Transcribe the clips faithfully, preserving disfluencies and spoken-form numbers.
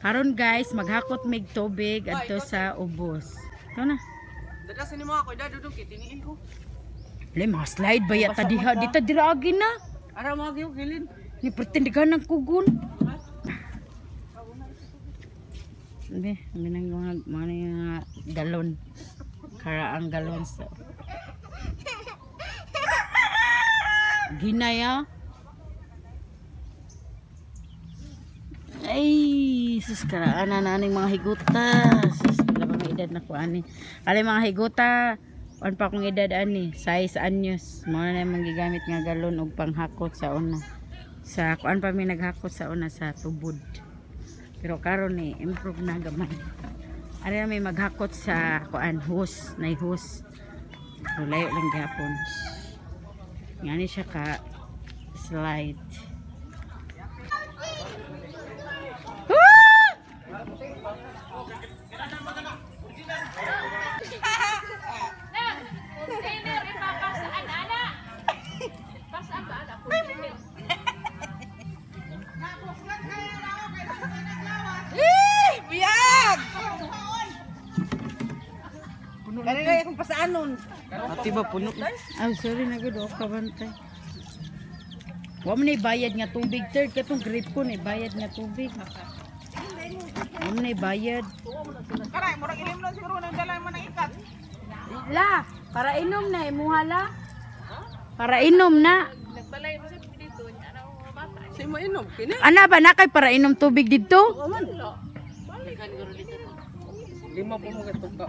Karon guys, maghakot mig tubig adto sa ubos. Ito na. Dada sa nimo ako, dada duduk kitiniin ko. Lay mga slide ba yata diha, dita diragi na. Ara mo gyud gilin. Ni pretendigan ng kugon. Be, minang mga mga galon. Karaang galon sa. Ginaya. Ay, sus karaan na naning mga higuta. Sus, wala pa mga edad na ko ani. Kali mga higuta, on pa akong edad ani, size anyos. Mao na man gigamit nga galon og panghakot sa una. Sa kuan pa mi naghakot sa una sa tubod. Pero karon ni improve na gamay. Ari na may maghakot sa kuan hose, nay hose. So, layo lang gyapon. Ngani siya ka slide. Kani kaya kung pasaanon. Ati ba puno dai? Oh, sorry na gud ka bantay. Wa man bayad nga tubig third katong grip ko ni bayad nga tubig. Wa man bayad. Karay murag ilim na siguro nang dala man ang ikat. La, para inom na imuhala. Para inom na. Nagbalay mo sa dito, ana mo bata. Say mo inom kini. Ana ba na kay para inom tubig dito? O man. Balikan guro dito. Lima po mo katugka.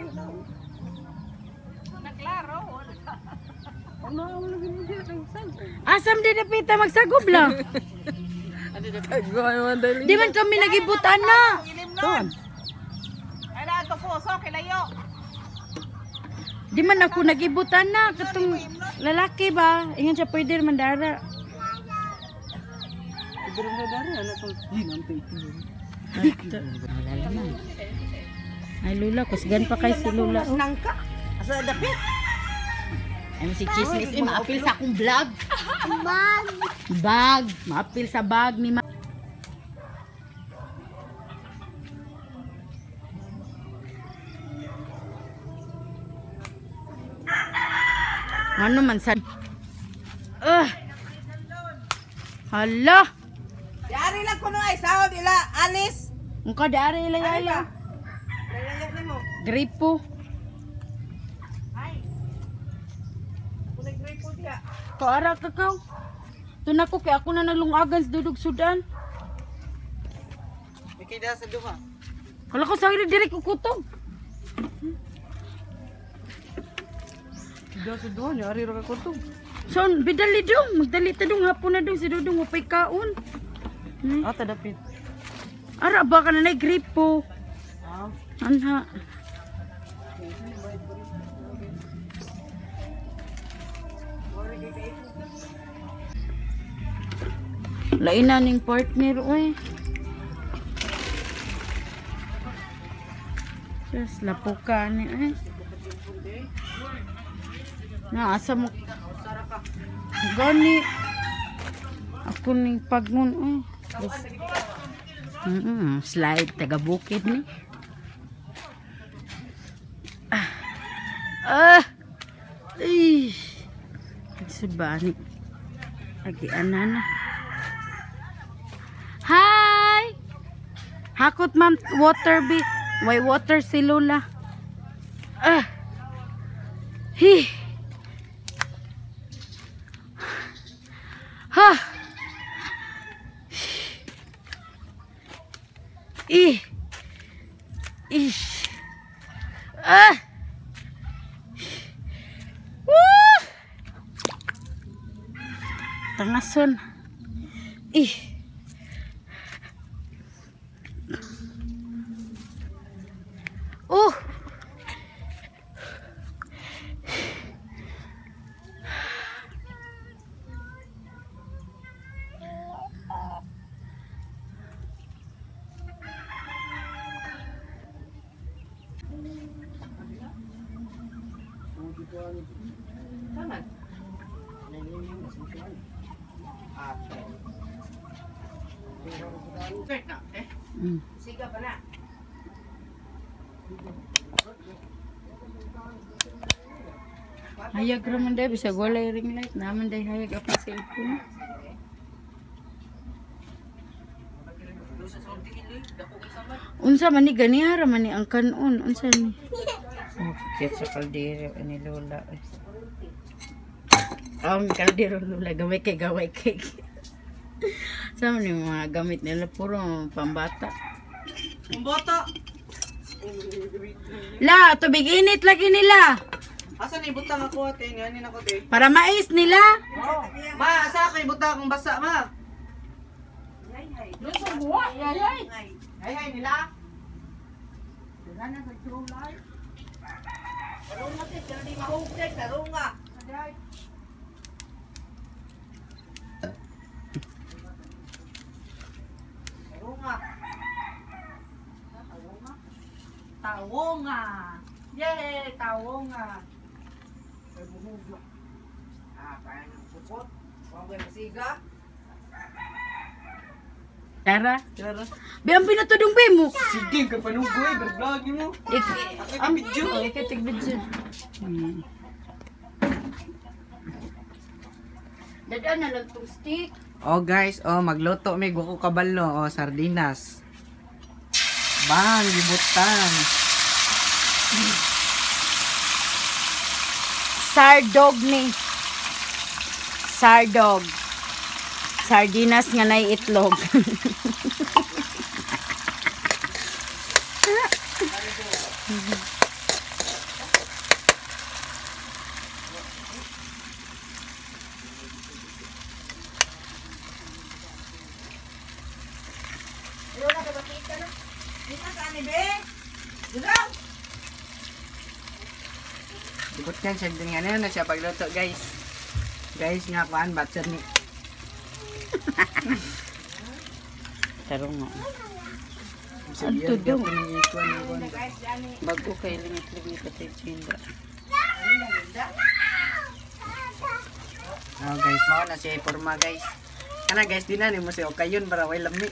Naklaro. Ano ang lagi mo dito ang sangko? Asam di dapita magsagob lang. Adi dapat ay gawa dali. Di man kami nagibutan na. Ton. Ay na to po so kilayo. Di man ako nagibutan na katong lalaki ba? Ingon siya pwede man dara. Pwede man dara ano to? Hinantay ko. Wala naman. Ay Lula, kusgan pa kay si Lula. Oh. Nangka. Asa dapit? Ay si Chismis, eh, maapil sa akong vlog. Bag. Bag. Maapil sa bag ni Ma. Ano man sa... Uh. Hala. Yari lang ko no ay sahod ila alis. Ang kadari lang Ano yaya. ba? Lalayag nimo. Gripo. Ay. Ako nag-break po diya. Kaara ka ka. Tuna ko kaya ako na nalungagan sa dudog Sudan. Mikida sa duha. Kala ko sa diri ko kutom. Mikida sa duha ni ari ra ka kutog. So, bidali dong. Magdali ta dong hapon na dong si Dudong upay kaon. Hmm. Ah, tadapit. Ara ba ka na na gripo? Ah. Anha. Lain na ning partner oy. Just lapuka ni ay. Na asa mo gani ako ning pagnon ay. Mm -mm, slide taga bukid ni. Ah. Ah. Ay. Subani. Lagi anana. Hi. Hakot ma'am water bi. Why water si Lola? Ah. Hi. Ha. Ih. Ish. Ah. Woo. Tangason. Ih. Oh. Taman. Ah. Pero, Mm. Siga pa na. Hayag raman day bisa walay ring light naman day hayag apa cellphone. Unsa man ni gani hara man ni ang kanon unsa ni? Oh, kit sa kaldero ni lola. Ang kaldero lola gamay kay gaway kay. Sa man yung mga gamit nila puro pambata. Pambata. La, tubig init lagi nila. Asa ni butang ako ate, nganin ako te. Para mais nila. Oh. Ma, asa kay butang akong basa ma? Hay hay. Luso buwa. Hay hay. Hay hay nila. Dala sa tulay. Karong na te, pero di mahugtay karong nga. Aday. Karong nga. Tawonga. Yay, tawonga. Ah, kaya ng supot. Huwag mo siga. Tara. Tara. Biang pinatudong be mo. Sige, ka panugoy. Berblog mo. Ik Ang video. oh, ikatig video. Hmm. Dadaan na lang tong stick. Oh guys, oh magluto may guko kabalo, oh sardinas. Bang, gibutan. Sardog ni. Sardog. Sardinas nga nay itlog. Ikot kan siya din nga na siya pagluto guys. Guys nga kuan batcher ni. Tarong nga. Ang tudong. tudong. Bago kay lingit-lingit patay chinda. Oh guys, mao na siya forma guys. Kana guys dinan mo si okayon para way lami.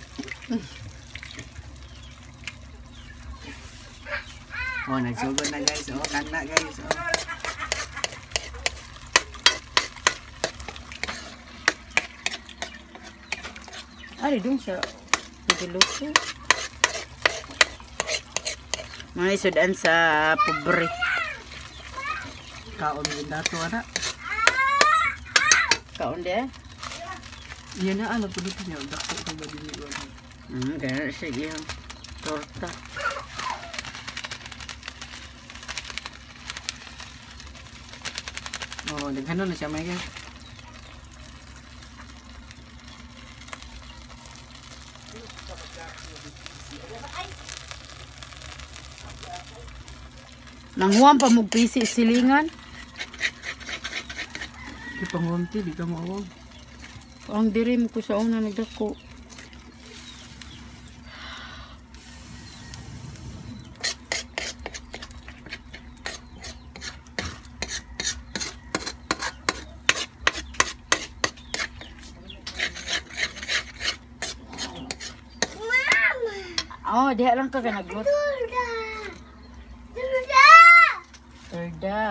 Oh, nagsugod na guys. Oh, kana guys. Oh. Ari dun siya. Pigiluto. Mga isudan sa pobre. Kaon din dato ana. Kaon dia. Iya na ano pud niya dako sa gabi ni Juan. Hmm, kaya siya yung torta. Oh, daghanon na siya may guys. Nanghuam pa mo pisi silingan. Di pangunti, di ka mawag. Ang diri mo ko sa una nagdako. Oh, diha lang ka ka naglut. Turda. Turda. Turda.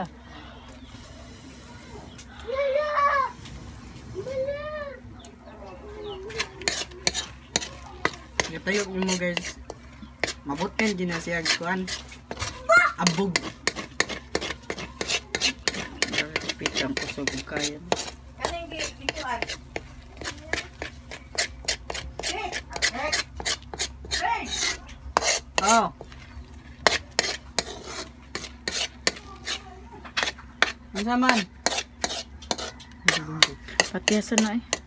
Gitayok mo guys. Mabutin din na siya kuan. Abog. Pitang kusog kaya. Kaning gituan. Oh. Ang saman. Patiyasan na eh.